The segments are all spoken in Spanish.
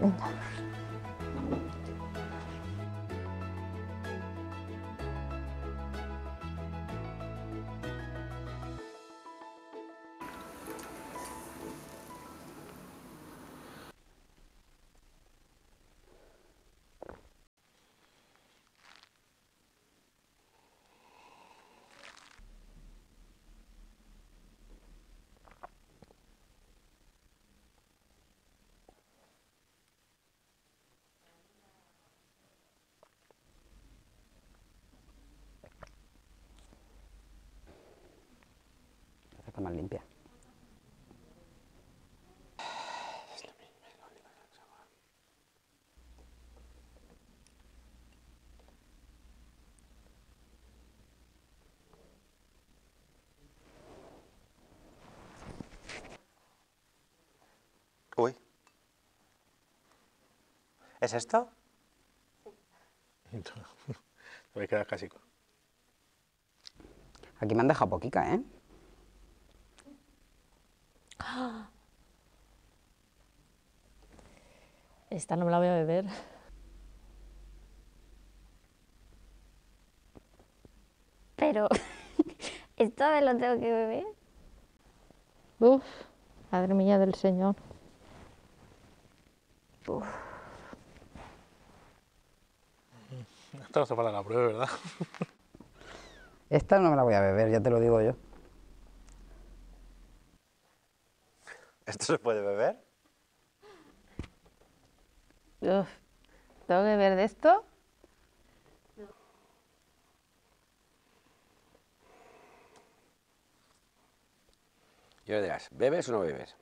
Venga. Está más limpia. Uy. ¿Es esto? Te voy a quedar casi con... Aquí me han dejado poquica, ¿eh? Esta no me la voy a beber. Pero, ¿esto me lo tengo que beber? Uf, madre mía del Señor. Uf. Esta no hace falta la prueba, ¿verdad? Esta no me la voy a beber, ya te lo digo yo. ¿Esto se puede beber? Uf, ¿tengo que beber de esto? Yo me dirás, ¿bebes o no bebes?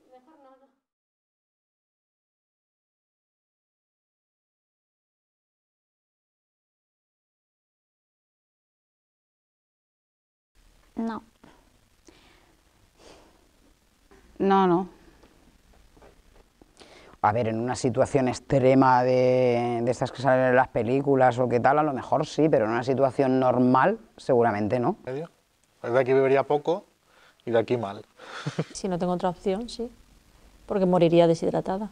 No. No, no. A ver, en una situación extrema de estas que salen en las películas o qué tal, a lo mejor sí, pero en una situación normal, seguramente no. ¿Medio? Pues de aquí bebería poco y de aquí mal. Si no tengo otra opción, sí. Porque moriría deshidratada.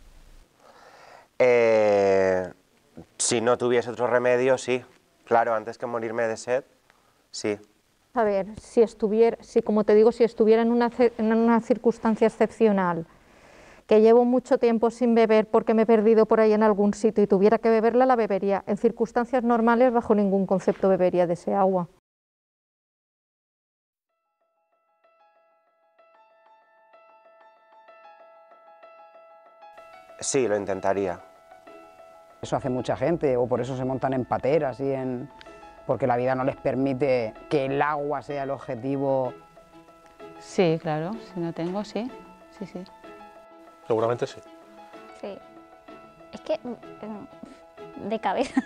Si no tuviese otro remedio, sí. Claro, antes que morirme de sed, sí. A ver, si como te digo, si estuviera en una circunstancia excepcional, que llevo mucho tiempo sin beber porque me he perdido por ahí en algún sitio y tuviera que beberla, la bebería. En circunstancias normales, bajo ningún concepto bebería de ese agua. Sí, lo intentaría. Eso hace mucha gente, o por eso se montan en pateras porque la vida no les permite que el agua sea el objetivo. Sí, claro, si no tengo, sí, sí, sí. Seguramente sí. Sí. Es que de cabeza.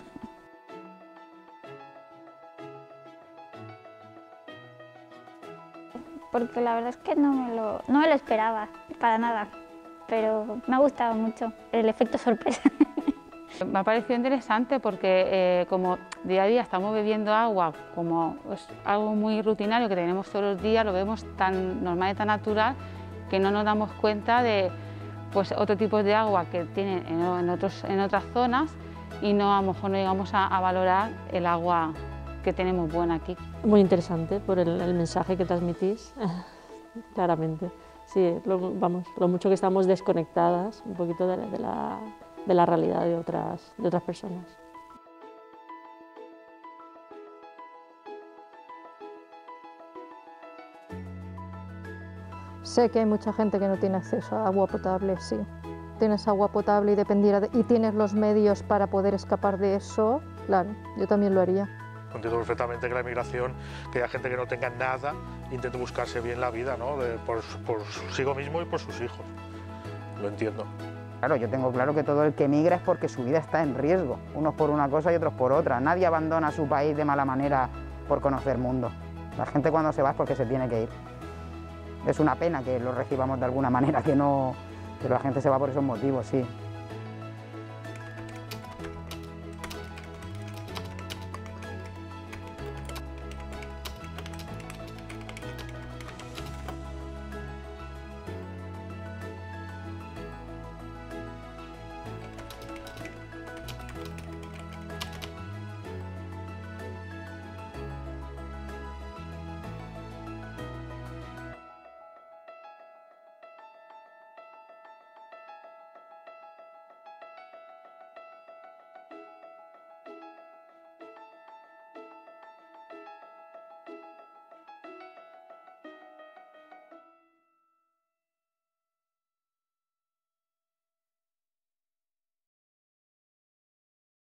Porque la verdad es que no me lo esperaba, para nada. Pero me ha gustado mucho el efecto sorpresa. Me ha parecido interesante porque como día a día estamos bebiendo agua como es algo muy rutinario que tenemos todos los días, lo vemos tan normal y tan natural que no nos damos cuenta de pues, otro tipo de agua que tienen en otras zonas y no, a lo mejor no llegamos a valorar el agua que tenemos buena aquí. Muy interesante por el mensaje que transmitís, claramente. Sí, lo mucho que estamos desconectadas un poquito de la realidad de otras personas. Sé que hay mucha gente que no tiene acceso a agua potable, sí. Tienes agua potable y tienes los medios para poder escapar de eso, claro, yo también lo haría. Entiendo perfectamente que la inmigración, que haya gente que no tenga nada, intente buscarse bien la vida, ¿no? Por consigo mismo y por sus hijos. Lo entiendo. Claro, yo tengo claro que todo el que migra es porque su vida está en riesgo, unos por una cosa y otros por otra. Nadie abandona su país de mala manera por conocer mundo. La gente cuando se va es porque se tiene que ir. Es una pena que lo recibamos de alguna manera, que la gente se va por esos motivos, sí.